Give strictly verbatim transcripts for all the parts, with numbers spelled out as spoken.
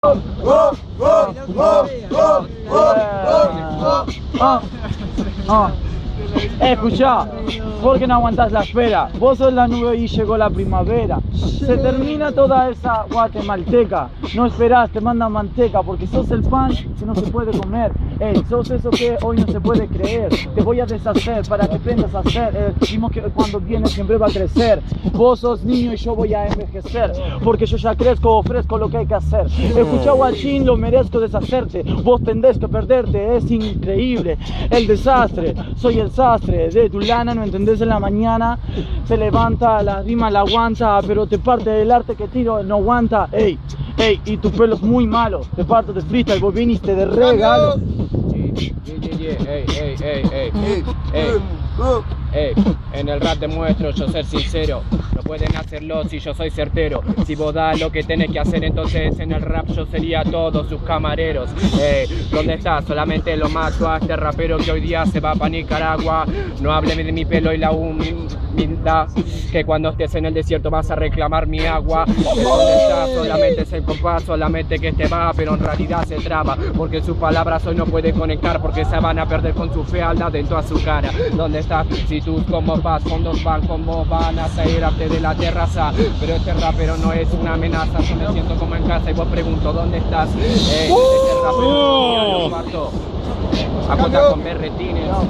Eh, escuchá, ¿por qué no aguantás la espera? Vos sos la nube y llegó la primavera. Se termina toda esa guatemalteca. No esperás, te mandan manteca, porque sos el pan que no se puede comer. Ey, sos eso que hoy no se puede creer. Te voy a deshacer para que aprendas a hacer. El ritmo que cuando viene siempre va a crecer. Vos sos niño y yo voy a envejecer, porque yo ya crezco, ofrezco lo que hay que hacer. Escucha, guachín, lo merezco deshacerte. Vos tendés que perderte, es increíble. El desastre, soy el sastre de tu lana, no entendés en la mañana. Se levanta, la rima la aguanta, pero te parte el arte que tiro, no aguanta. Ey, ey, y tu pelo es muy malo. Te parto de freestyle, vos viniste de regalo. Ey, ey, ey, ey, ey, ey, en el rap demuestro yo ser sincero. No pueden hacerlo si yo soy certero. Si vos das lo que tenés que hacer, entonces en el rap yo sería todos sus camareros. Ey, ¿dónde estás? Solamente lo mato a este rapero que hoy día se va para Nicaragua. No hable de mi pelo y la humildad, que cuando estés en el desierto vas a reclamar mi agua. ¿Dónde estás? Solamente es el compás, solamente que este va, pero en realidad se traba, porque sus palabras hoy no puede conectar, porque se van a perder con su fealdad dentro a su cara. ¿Dónde estás? Si tú como vas, fondos van como van a salir de la terraza, pero este rapero no es una amenaza. Yo me siento como en casa y vos pregunto ¿dónde estás? Eh, este rapero yo parto a contar con berretines. No,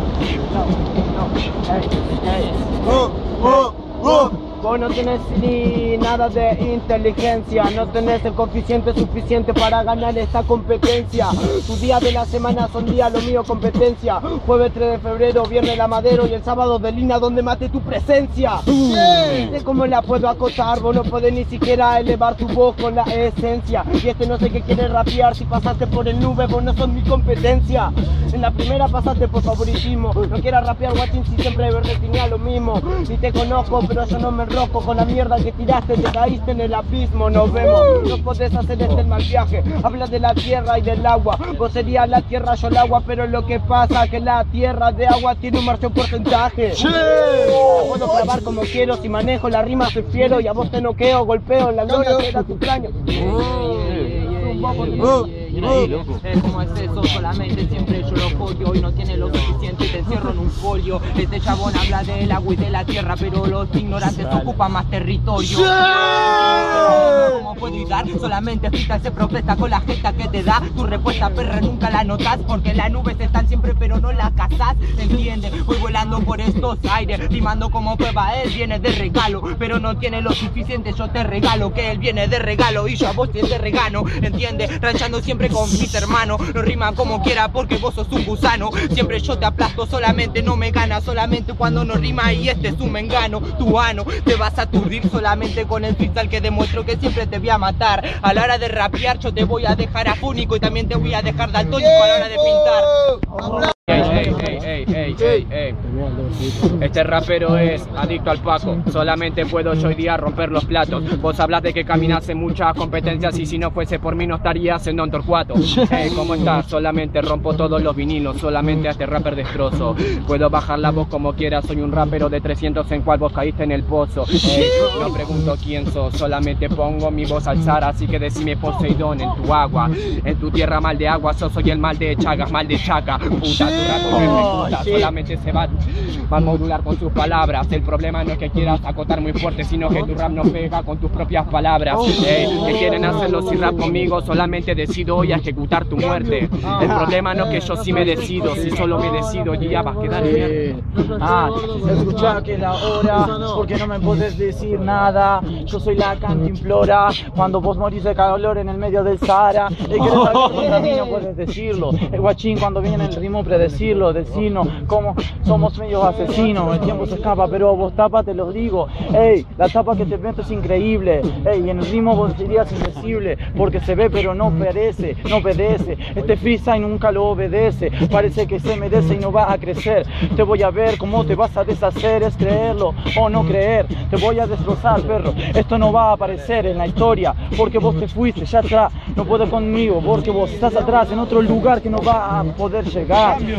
no, ey, ey. Oh, oh, oh. Vos no tenés ni nada de inteligencia, no tenés el coeficiente suficiente para ganar esta competencia. Tu día de la semana son días, lo mío competencia. Jueves tres de febrero, viernes la Madero y el sábado de Lina donde mate tu presencia. Yeah. Sé cómo la puedo acotar, vos no podés ni siquiera elevar tu voz con la esencia. Y este no sé qué quiere rapear, si pasaste por el nube vos no sos mi competencia. En la primera pasaste por favoritismo, no quieras rapear guachín si siempre verde tenía lo mismo. Ni te conozco pero yo no me roco, con la mierda que tiraste te caíste en el abismo. Nos vemos, no podés hacer este mal viaje. Hablas de la tierra y del agua, vos serías la tierra, yo el agua, pero lo que pasa es que la tierra de agua tiene un margen porcentaje. Sí. Puedo grabar como quiero, si manejo la rima soy fiero y a vos te noqueo, golpeo en la lona que era tu cráneo. Es como es eso, solamente siempre yo lo pollo y no tiene lo suficiente, te encierro en un folio. Este chabón habla del agua y de la tierra, pero los ignorantes ocupan más territorio. ¿Cómo puedo ayudar? Solamente frita se profeta con la jeta que te da. Tu respuesta perra nunca la notas, porque las nubes están siempre pero no las cazás. ¿Entiendes? Voy volando por estos aires, rimando como prueba. Él viene de regalo, pero no tiene lo suficiente. Yo te regalo que él viene de regalo y yo a vos te regalo. ¿Entiendes? Ranchando siempre con mis hermanos, no riman como quiera porque vos sos un gusano. Siempre yo te aplasto, solamente no me gana, solamente cuando no rima y este es un mengano. Tu ano, te vas a aturdir solamente con el freestyle que demuestro que siempre te voy a matar. A la hora de rapear yo te voy a dejar afónico y también te voy a dejar daltónico a la hora de pintar. Ey, ey, ey, ey, ey, ey, ey. Este rapero es adicto al paco. Solamente puedo yo hoy día romper los platos. Vos hablas de que caminas en muchas competencias y si no fuese por mí no estarías en Don Torcuato. Ey, ¿cómo estás? Solamente rompo todos los vinilos, solamente a este rapper destrozo. Puedo bajar la voz como quieras, soy un rapero de trescientos en cual vos caíste en el pozo. Ey, no pregunto quién sos, solamente pongo mi voz al zar, así que decime Poseidón en tu agua. En tu tierra mal de agua, yo soy el mal de Chagas, mal de Chaca. Puta, tu rato me ejecuta, solamente se va, va a modular con sus palabras. El problema no es que quieras acotar muy fuerte, sino que tu rap no pega con tus propias palabras. Ey, que quieren hacerlo sin rap conmigo, solamente decido hoy a ejecutar tu muerte. El problema no es que yo sí me decido, si solo me decido ya vas a quedar bien. Ah, escucha que la hora, porque no me podés decir nada. Yo soy la cantimplora, cuando vos morís de calor en el medio del Sahara. El que no contra mí no puedes decirlo. El guachín cuando viene el ritmo predecirlo, decirnos como somos medio asesinos. El tiempo se escapa, pero vos tapa te lo digo. Ey, la tapa que te meto es increíble. Ey, en el ritmo vos serías indecible, porque se ve pero no perece, no obedece. Este freestyle nunca lo obedece, parece que se merece y no va a crecer. Te voy a ver cómo te vas a deshacer, es creerlo o no creer. Te voy a destrozar, perro, esto no va a aparecer en la historia, porque vos te fuiste ya atrás, no puedes conmigo, porque vos estás atrás en otro lugar que no va a poder llegar.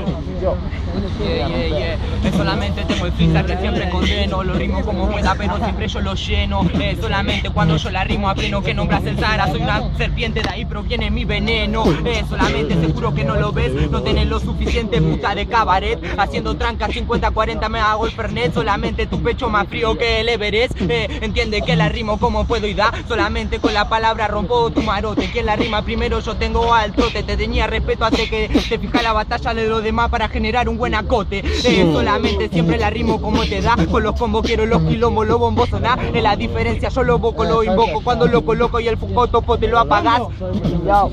yo. Yeah, yeah, yeah. Eh, solamente tengo el freestyle que siempre condeno. Lo rimo como pueda, pero siempre yo lo lleno. Eh, solamente cuando yo la rimo a pleno, que nombras el Sahara. Soy una serpiente, de ahí proviene mi veneno. Eh, solamente seguro que no lo ves. No tenés lo suficiente, puta de cabaret. Haciendo tranca cincuenta cuarenta me hago el fernet. Solamente tu pecho más frío que el Everest. Eh, entiende que la rimo como puedo y da. Solamente con la palabra rompo tu marote. Quien la rima primero yo tengo al trote. Te tenía respeto hasta que te fija la batalla de los demás para generar un buen acote. Eh, solamente siempre la rimo como te da. Con los combos quiero los quilombos, los bombos sonar. Es la diferencia, yo lo boco, lo invoco. Cuando lo coloco y el foco topo te lo apagas. Yo.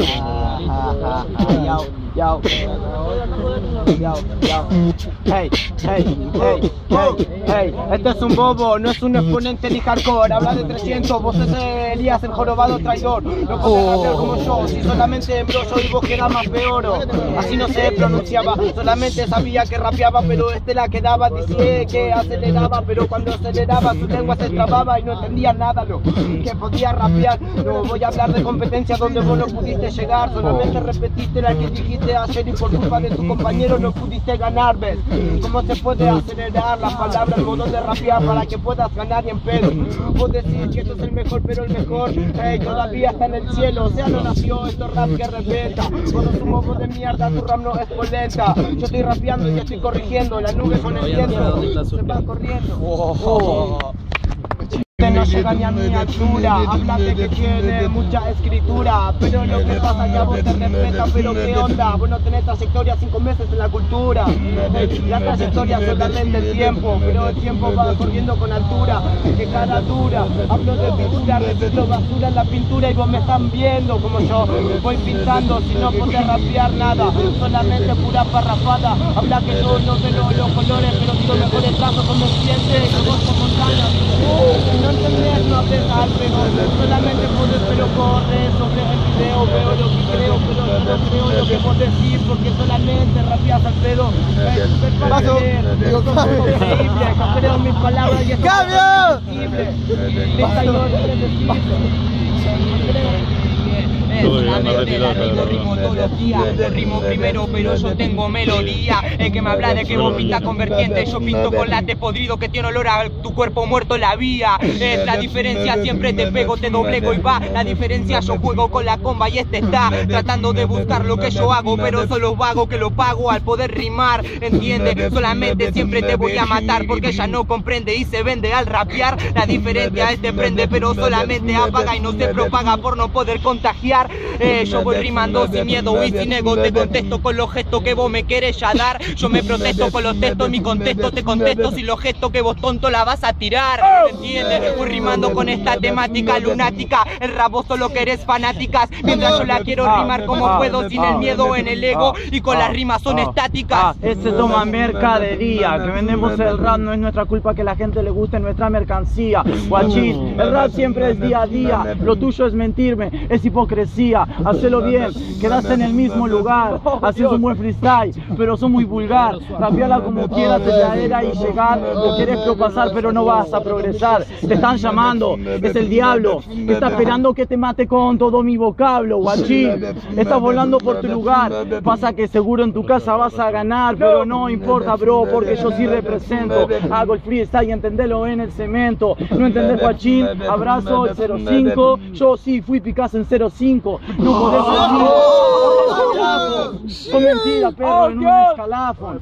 Yo. Yo, yo, yo, hey, hey, hey, hey, hey, este es un bobo, no es un exponente ni hardcore, habla de trescientos, vos es Elías el jorobado traidor, no podés rapear como yo, si solamente embrollo y vos quedás más peor, así no se pronunciaba, solamente sabía que rapeaba, pero este la quedaba, decía que aceleraba, pero cuando aceleraba su lengua se trababa y no entendía nada lo que podía rapear, no voy a hablar de competencia donde vos no pudiste llegar, solamente repetiste la que dijiste ayer y por culpa de tu compañero no pudiste ganar, ¿ves? ¿Cómo se puede acelerar las palabras, el modo de rapear para que puedas ganar y en pedo? Vos decís que esto es el mejor, pero el mejor hey, todavía está en el cielo, o sea, no nació, esto es rap que respeta. Vos sos un bobo de mierda, tu rap no es polenta. Yo estoy rapeando y estoy corrigiendo, la nube con el viento se va corriendo. Oh, oh. No llega ni a mi altura, habla de que tiene mucha escritura, pero lo que pasa ya vos te respeta, pero qué onda, vos no tenés trayectoria cinco meses en la cultura, la trayectoria solamente el tiempo, pero el tiempo va corriendo con altura, que cara dura, hablo de pintura, reciclo basura en la pintura y vos me están viendo como yo voy pintando, si no podés rapear nada, solamente pura parrafada, habla que yo no veo los colores, pero digo mejores trazos como siente, que vos como montañas, no entendés, no haces algo, solamente podés pero correr sobre el video, veo lo que creo, pero yo no creo lo que vos decís, porque solamente rapeás al pedo, es súper para creer, es increíble, yo creo mis palabras y es imposible, lista y no es predecible. Solamente la rimo, rimo todos los días, rimo primero pero yo tengo melodía. El que me habla de que vos pintas con vertiente, yo pinto con late podrido que tiene olor a tu cuerpo muerto en la vía. Es la diferencia, siempre te pego, te doblego y va. La diferencia, yo juego con la comba y este está tratando de buscar lo que yo hago, pero solo vago que lo pago al poder rimar, entiende. Solamente siempre te voy a matar porque ella no comprende y se vende al rapear. La diferencia es te prende pero solamente apaga y no se propaga por no poder contagiar. Eh, yo voy rimando sin miedo y sin ego, te contesto con los gestos que vos me querés ya dar. Yo me protesto con los textos, mi contexto te contesto si los gestos que vos tonto la vas a tirar, ¿entiendes? Voy rimando con esta temática lunática, el rap vos solo querés fanáticas, mientras yo la quiero rimar como puedo, sin el miedo en el ego y con las rimas son estáticas. Ese toma mercadería, que vendemos el rap, no es nuestra culpa que la gente le guste nuestra mercancía. Guachín, el rap siempre es día a día, lo tuyo es mentirme, es hipocresía. Hacelo bien, quedás en el mismo lugar, haces un buen freestyle, pero sos muy vulgar. Rapeala como quieras en la era y llegar, o querés propasar pero no vas a progresar. Te están llamando, es el diablo, que está esperando que te mate con todo mi vocablo. Guachín, estás volando por tu lugar, pasa que seguro en tu casa vas a ganar, pero no importa bro, porque yo sí represento. Hago el freestyle y entendelo en el cemento. No entendés guachín, abrazo el cero cinco, yo sí fui Picasso en cero cinco. No podés decir con mentira, perro, en un escalafón.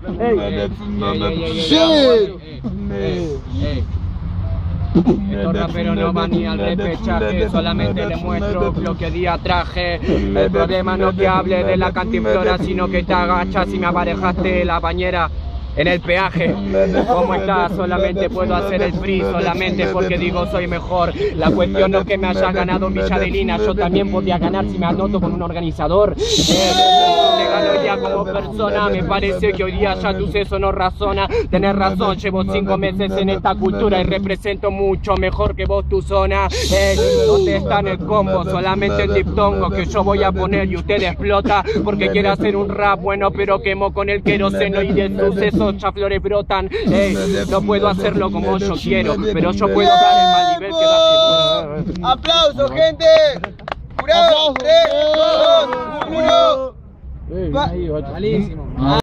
Estos raperos no van ni al repechaje, solamente les muestro lo que día traje. El problema no es que hable de la cantimplora, sino que te agachas y me aparejaste la bañera en el peaje. ¿Cómo estás? Solamente puedo hacer el free, solamente porque digo soy mejor. La cuestión no es que me hayas ganado en Villa Adelina, yo también podía ganar si me anoto con un organizador. Eh, te gano ya como persona, me parece que hoy día ya tu seso no razona. Tenés razón, llevo cinco meses en esta cultura y represento mucho mejor que vos tu zona. Eh, ¿dónde está en el combo? Solamente el diptongo que yo voy a poner y usted explota porque quiere hacer un rap bueno pero quemo con el queroseno y de suceso flores brotan. Ey, no puedo hacerlo como yo quiero, pero yo puedo dar el mal nivel que da que... ¡Aplausos, gente! ¡Jurado! ¡tres, dos, uno! Malísimo.